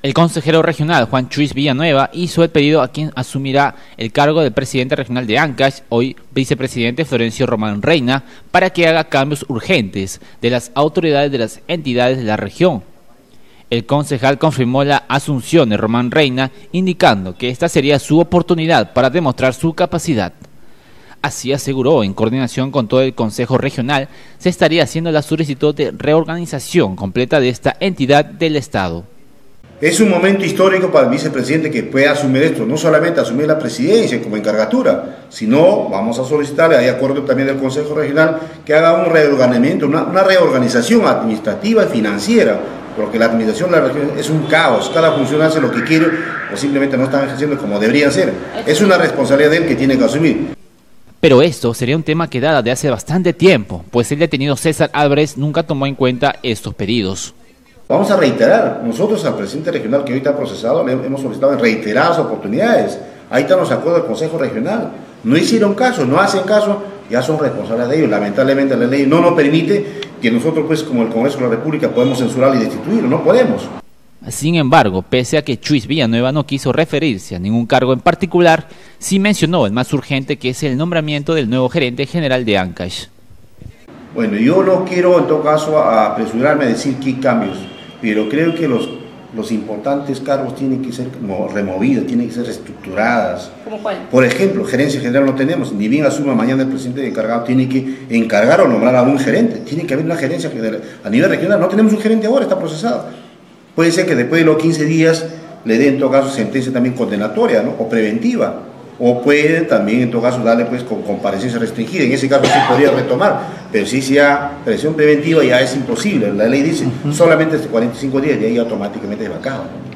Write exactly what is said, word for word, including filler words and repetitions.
El consejero regional Juan Chuis Villanueva hizo el pedido a quien asumirá el cargo de presidente regional de Ancash, hoy vicepresidente Florencio Román Reina, para que haga cambios urgentes de las autoridades de las entidades de la región. El concejal confirmó la asunción de Román Reina, indicando que esta sería su oportunidad para demostrar su capacidad. Así aseguró, en coordinación con todo el Consejo Regional, se estaría haciendo la solicitud de reorganización completa de esta entidad del Estado. Es un momento histórico para el vicepresidente que pueda asumir esto, no solamente asumir la presidencia como encargatura, sino vamos a solicitarle, hay acuerdo también del Consejo Regional, que haga un reorganizamiento, una, una reorganización administrativa y financiera, porque la administración de la región es un caos, cada funcionario hace lo que quiere o simplemente no están ejerciendo como deberían ser. Es una responsabilidad de él que tiene que asumir. Pero esto sería un tema que data de hace bastante tiempo, pues el detenido César Álvarez nunca tomó en cuenta estos pedidos. Vamos a reiterar, nosotros al presidente regional que hoy está procesado le hemos solicitado en reiteradas oportunidades, ahí están los acuerdos del Consejo Regional, no hicieron caso, no hacen caso, ya son responsables de ellos, lamentablemente la ley no nos permite que nosotros pues como el Congreso de la República podemos censurarlo y destituirlo, no podemos. Sin embargo, pese a que Chuis Villanueva no quiso referirse a ningún cargo en particular, sí mencionó el más urgente, que es el nombramiento del nuevo gerente general de Ancash. Bueno, yo no quiero en todo caso apresurarme a decir qué cambios, pero creo que los, los importantes cargos tienen que ser removidos, tienen que ser reestructuradas. ¿Cómo cuál? Por ejemplo, gerencia general no tenemos, ni bien asuma mañana el presidente encargado, tiene que encargar o nombrar a un gerente, tiene que haber una gerencia general. A nivel regional no tenemos un gerente ahora, está procesado. Puede ser que después de los quince días le dé en todo caso sentencia también condenatoria, ¿no? O preventiva. O puede también en todo caso darle pues con comparecencia restringida, en ese caso sí podría retomar, pero si sea presión preventiva ya es imposible, la ley dice uh-huh. solamente hasta cuarenta y cinco días y ahí automáticamente es vacado, ¿no?